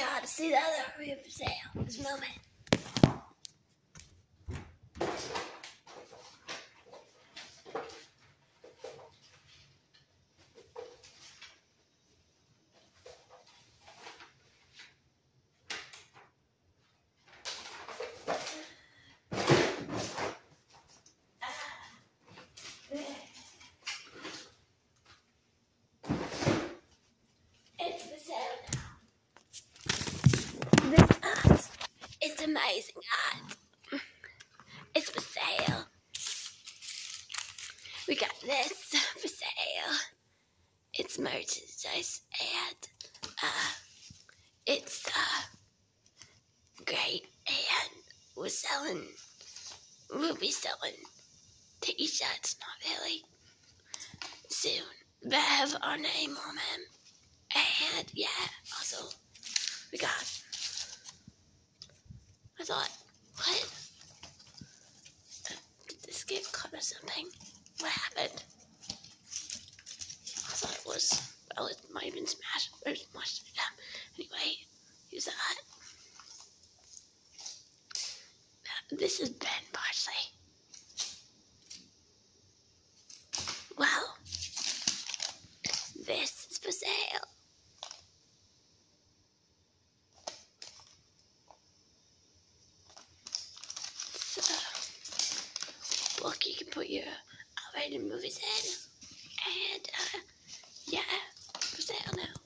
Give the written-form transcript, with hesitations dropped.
God, see that area for sale this moment. It's for sale now. This art, it's amazing art. It's for sale. We got this for sale. It's merchandise and it's great, and we'll be selling t-shirts, not really, soon, but have our name on them. And yeah, also we got, I thought, what? Did this get cut or something? What happened? I thought it was, well, it might have been smashed or smushed. Anyway, use that. This is Ben Parsley. Well, this is for sale. So, look, you can put your R-rated movies in, and yeah, for sale now.